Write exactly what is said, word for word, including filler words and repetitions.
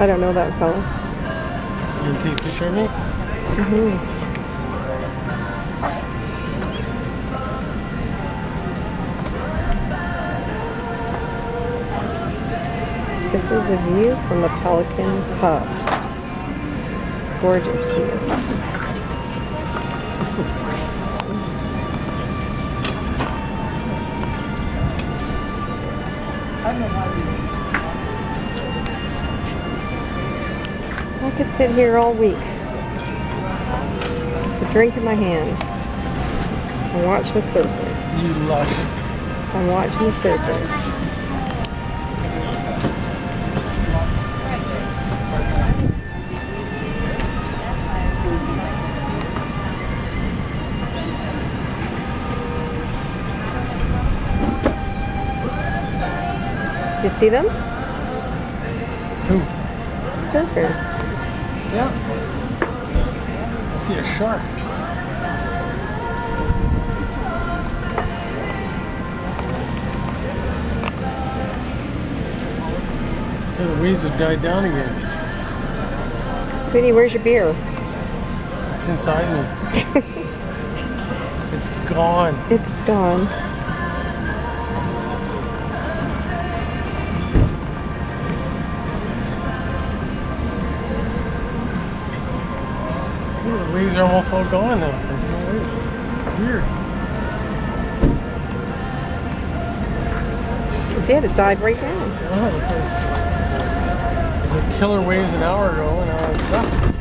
I don't know that fella. You can take a picture of me? Mm-hmm. This is a view from the Pelican pub. Gorgeous view. I could sit here all week with a drink in my hand and watch the surfers. You love it. I'm watching the surfers. Do you see them? Who? Surfers. Yeah. I see a shark. Oh, the waves have died down again. Sweetie, where's your beer? It's inside me. It's gone. It's gone. Ooh, the waves are almost all gone now. There's no waves. It's weird. It did. It died right down. Oh, it was like, it was like killer waves an hour ago, and now it's nothing.